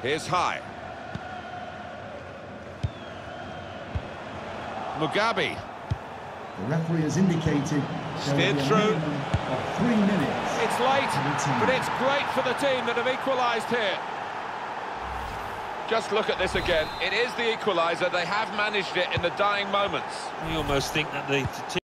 Here's high. Mugabe. The referee has indicated steered through. Of 3 minutes. It's late, but it's great for the team that have equalised here. Just look at this again. It is the equaliser. They have managed it in the dying moments. You almost think that the team